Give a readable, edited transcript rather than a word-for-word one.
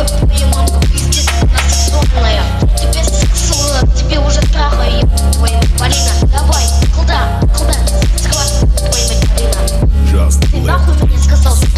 твоя мамка пиздец, она сексуальная. Тебе сексуально, тебе уже трахаю, твоя Полина. Давай, куда, согласна, твоя Полина. Ты нахуй мне сказал?